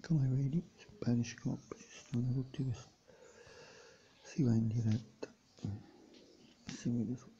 Come vedi su Periscope ci stanno tutti questi, si va in diretta e si vede su